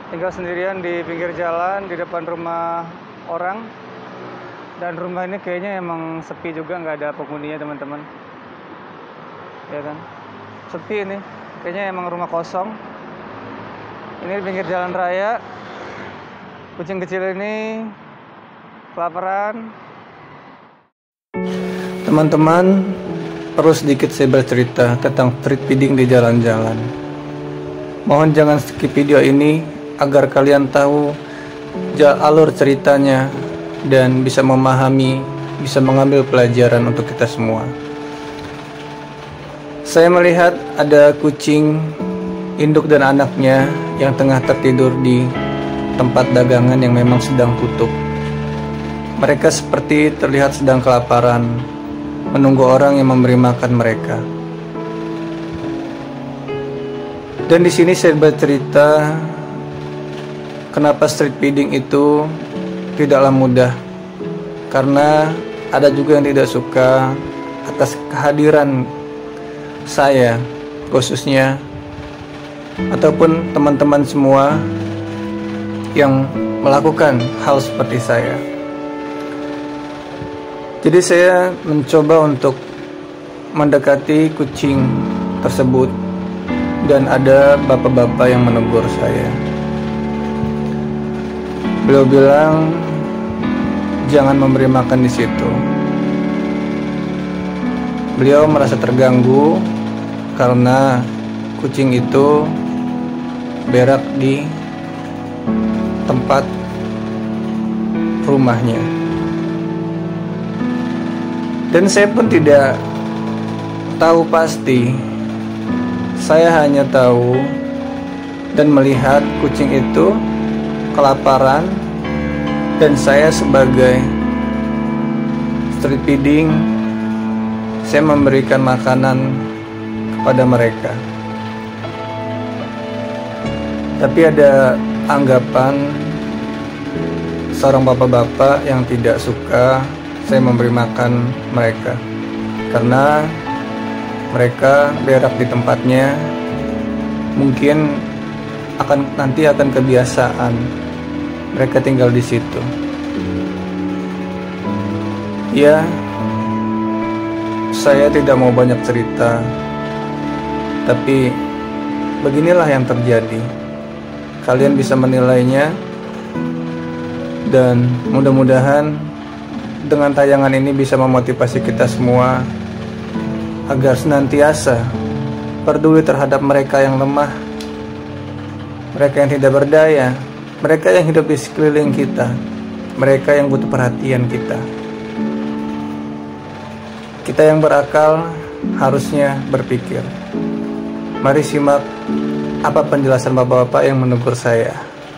tinggal sendirian di pinggir jalan di depan rumah orang. Dan rumah ini kayaknya emang sepi juga, nggak ada penghuninya teman-teman, ya kan, sepi ini, kayaknya emang rumah kosong. Ini di pinggir jalan raya, kucing kecil ini kelaparan. Teman-teman, perlu sedikit saya bercerita tentang street feeding di jalan-jalan. Mohon jangan skip video ini agar kalian tahu alur ceritanya dan bisa memahami, bisa mengambil pelajaran untuk kita semua. Saya melihat ada kucing induk dan anaknya yang tengah tertidur di tempat dagangan yang memang sedang tutup. Mereka seperti terlihat sedang kelaparan, menunggu orang yang memberi makan mereka. Dan di sini saya bercerita kenapa street feeding itu tidaklah mudah, karena ada juga yang tidak suka atas kehadiran saya khususnya, ataupun teman-teman semua yang melakukan hal seperti saya. Jadi saya mencoba untuk mendekati kucing tersebut, dan ada bapak-bapak yang menegur saya. Beliau bilang jangan memberi makan di situ. Beliau merasa terganggu karena kucing itu berak di tempat rumahnya. Dan saya pun tidak tahu pasti. Saya hanya tahu dan melihat kucing itu kelaparan, dan saya sebagai street feeding, saya memberikan makanan kepada mereka. Tapi ada anggapan seorang bapak-bapak yang tidak suka saya memberi makan mereka, karena mereka berak di tempatnya, mungkin nanti akan kebiasaan mereka tinggal di situ. Ya, saya tidak mau banyak cerita, tapi beginilah yang terjadi. Kalian bisa menilainya, dan mudah-mudahan dengan tayangan ini bisa memotivasi kita semua agar senantiasa peduli terhadap mereka yang lemah, mereka yang tidak berdaya, mereka yang hidup di sekeliling kita, mereka yang butuh perhatian kita. Kita yang berakal harusnya berpikir. Mari simak apa penjelasan bapak-bapak yang menegur saya.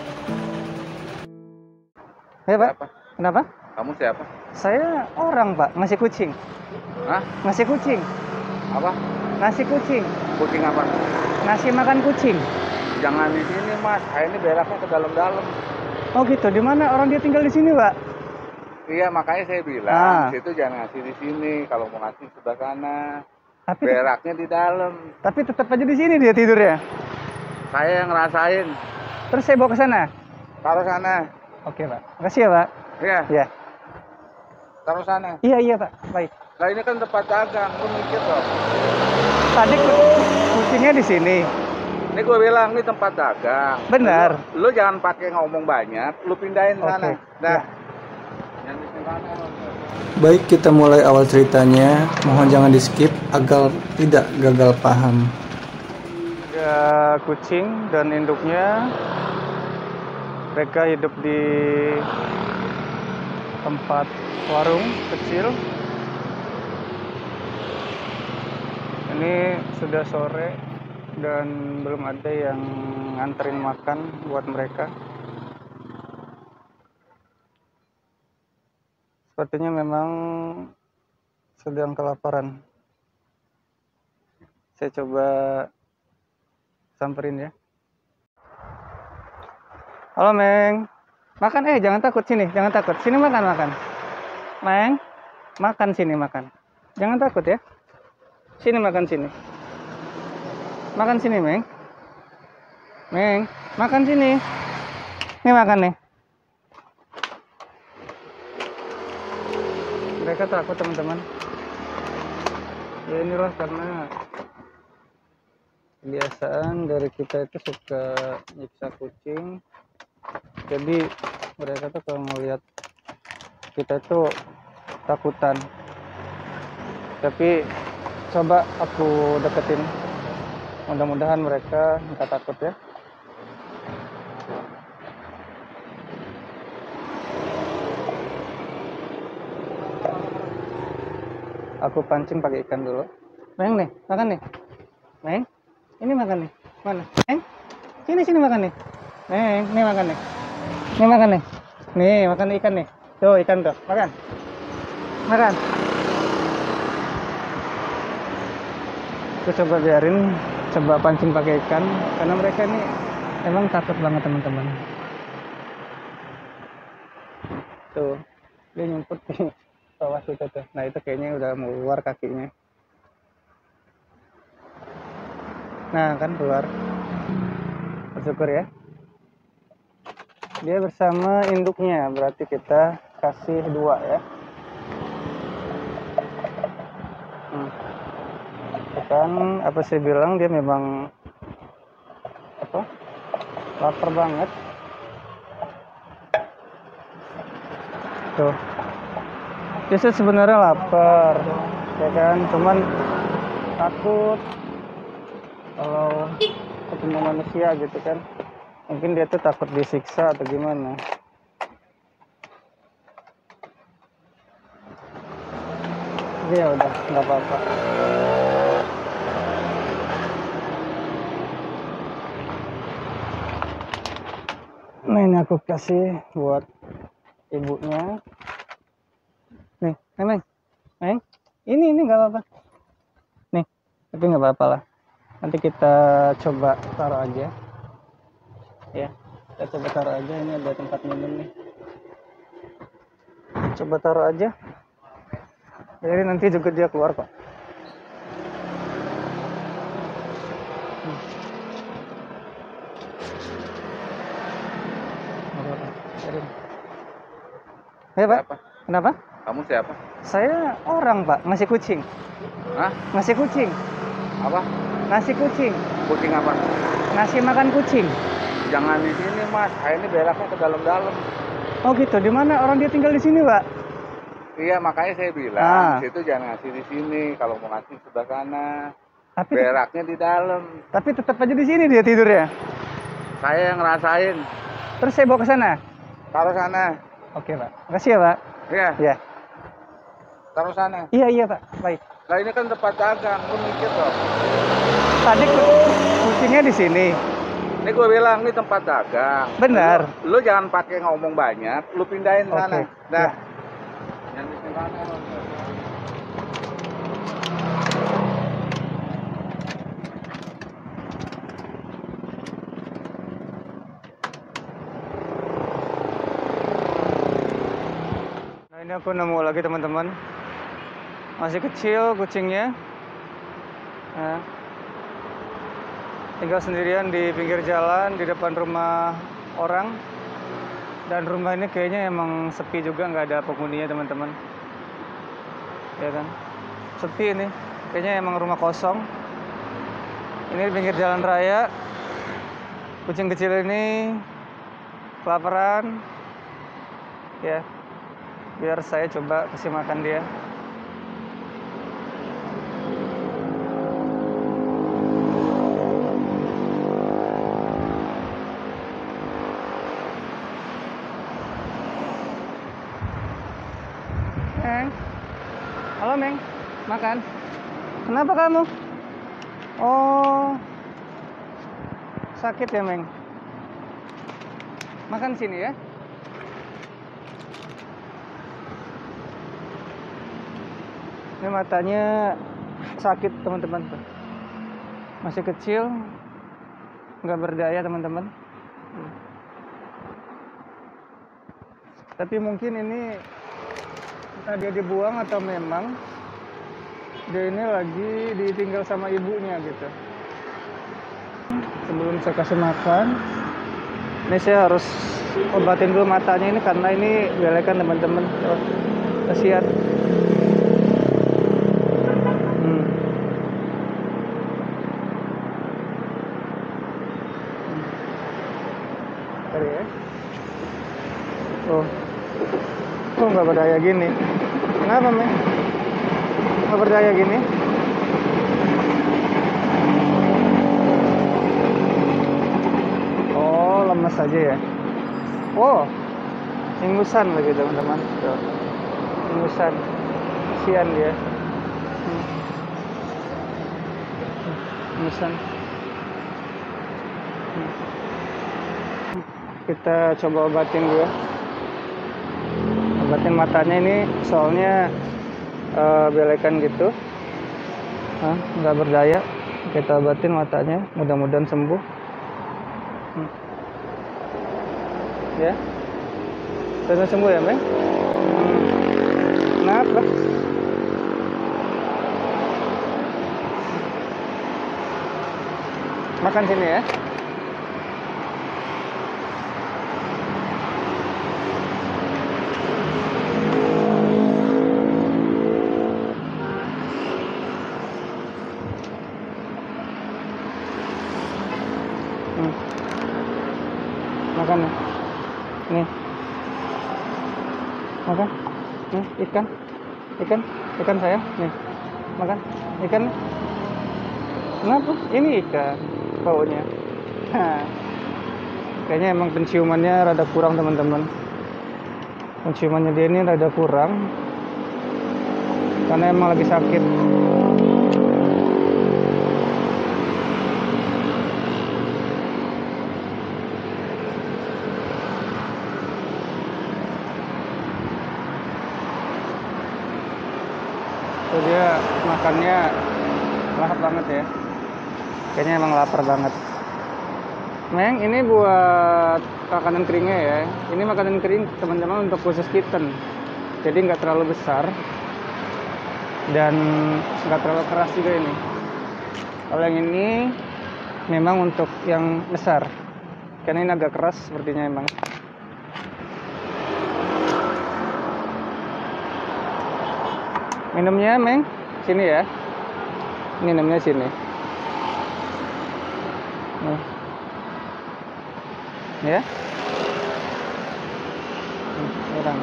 Ya Pak, kenapa? Kamu siapa? Saya orang Pak, ngasih kucing. Hah? Ngasih kucing. Apa? Ngasih kucing. Kucing apa? Ngasih makan kucing. Jangan di sini mas, ini beraknya ke dalam-dalam. Oh gitu, di mana orang dia tinggal di sini Pak? Iya, makanya saya bilang situ jangan ngasih di sini. Kalau mau ngasih sebelah sana. Tapi beraknya di dalam. Tapi tetap aja di sini dia tidurnya. Saya yang ngerasain. Terus saya bawa ke sana. Taruh sana. Oke Pak, makasih ya Pak. Iya. Iya. Taruh sana. Iya Pak, baik. Nah ini kan tempat dagang, lu mikir dong. Tadi kucingnya di sini. Ini gue bilang ini tempat dagang. Benar. Lu jangan pakai ngomong banyak, lu pindahin sana. Nah. Ya. Baik, kita mulai awal ceritanya. Mohon jangan di skip agar tidak gagal paham. Ada kucing dan induknya. Mereka hidup di tempat warung kecil. Ini sudah sore dan belum ada yang nganterin makan buat mereka. Sepertinya memang sedang kelaparan. Saya coba samperin ya. Halo Meng, makan jangan takut, sini, jangan takut, sini makan. Meng, makan sini makan, jangan takut ya. Sini makan sini. Makan sini Meng. Meng, makan sini. Nih makan nih. Mereka takut teman-teman. Ya inilah karena kebiasaan dari kita itu suka nyiksa kucing. Jadi mereka tuh kalau ngeliat kita tuh takutan. Tapi coba aku deketin. Mudah-mudahan mereka nggak takut ya. Aku pancing pakai ikan dulu. Meng nih, makan nih. Meng, ini makan nih. Mana? Meng, sini makan nih. Meng, nih makan nih. Nih makan nih. Nih makan ikan nih. Tuh ikan tuh, makan. Makan. Aku coba biarin, coba pancing pakai ikan, karena mereka ini emang takut banget teman-teman. Tuh, dia nyumput di bawah situ tuh. Nah itu kayaknya udah mau keluar kakinya. Nah kan keluar. Bersyukur ya. Dia bersama induknya, berarti kita kasih 2 ya. Kan apa saya bilang, dia memang apa? Lapar banget. Tuh. Dia sebenarnya lapar, ya kan? Cuman takut kalau ketemu manusia gitu kan. Mungkin dia tuh takut disiksa atau gimana. Ya udah, nggak apa-apa. Nah ini aku kasih buat ibunya. Nih, Meng, Meng, ini nggak apa-apa. Nih, tapi nggak apa-apa lah. Nanti kita coba taruh aja. Ya, kita coba taruh aja. Ini ada tempat minum nih. Coba taruh aja. Jadi nanti juga dia keluar kok. Ya Pak, Siapa? Kenapa? Kamu siapa? Saya orang Pak, ngasih kucing. Hah? Ngasih kucing. Apa? Ngasih kucing. Kucing apa? Ngasih makan kucing. Jangan di sini mas, ini beraknya ke dalam-dalam. Oh gitu, di mana orang dia tinggal di sini Pak? Iya makanya saya bilang, situ jangan ngasih di sini. Kalau mau ngasih sebelah sana. Tapi beraknya di dalam. Tapi tetap aja di sini dia tidurnya. Saya yang ngerasain. Terus saya bawa ke sana. Taruh sana. Oke Pak, makasih ya Pak. Iya. Iya. Taruh sana. Iya Pak, baik. Lah ini kan tempat dagang, lu mikir dong. Tadi kucingnya di sini. Ini gue bilang ini tempat dagang. Benar. Lu jangan pakai ngomong banyak, lu pindahin sana. Dah. Ya. Yang di sana. Nah ini aku nemu lagi teman-teman. Masih kecil kucingnya. Nah, tinggal sendirian di pinggir jalan di depan rumah orang. Dan rumah ini kayaknya emang sepi juga, nggak ada penghuninya teman-teman. Ya kan, sepi ini. Kayaknya emang rumah kosong. Ini di pinggir jalan raya. Kucing kecil ini kelaparan. Ya, biar saya coba kasih makan dia. Meng, halo Meng, makan. Kenapa kamu? Oh, sakit ya Meng. Makan sini ya. Ini matanya sakit teman-teman tuh. Masih kecil, nggak berdaya teman-teman. Tapi mungkin ini entah dia dibuang atau memang dia ini lagi ditinggal sama ibunya gitu. Sebelum saya kasih makan, ini saya harus obatin dulu matanya ini karena ini belekan teman-teman. Kasihan. Ya. Oh nggak berdaya gini. Kenapa men? Nggak berdaya gini? Oh lemas aja ya. Oh ingusan lagi teman-teman. Ingusan, kasihan dia. Ingusan. Kita coba obatin dia. Obatin matanya ini soalnya belekan gitu. Nggak berdaya. Kita obatin matanya, mudah-mudahan sembuh. Ya, sudah sembuh ya, Meng? Kenapa? Makan sini ya. Makan nih. Nih. Makan. Nih, ikan. Ikan saya. Nih. Makan. Ikan. Kenapa? Ini ikan baunya. Kayaknya emang penciumannya rada kurang teman-teman. Penciumannya dia ini rada kurang. Karena emang lagi sakit. Tuh dia makannya lahap banget ya. Kayaknya emang lapar banget. Meng, ini buat makanan keringnya ya. Ini makanan kering teman-teman untuk khusus kitten. Jadi nggak terlalu besar dan nggak terlalu keras juga ini. Kalau yang ini memang untuk yang besar. Karena ini agak keras sepertinya emang. Minumnya, Meng, sini ya. Minumnya sini. Nih. Ya. Kurang.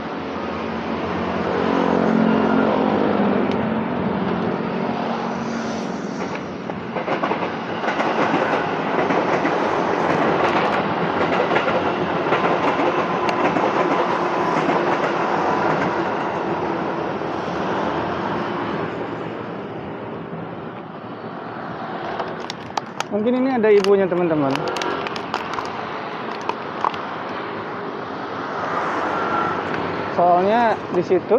Mungkin ini ada ibunya teman-teman. Soalnya di situ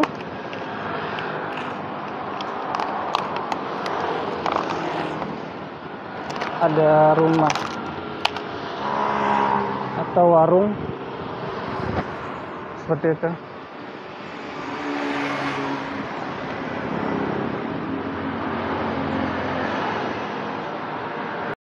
ada rumah atau warung seperti itu.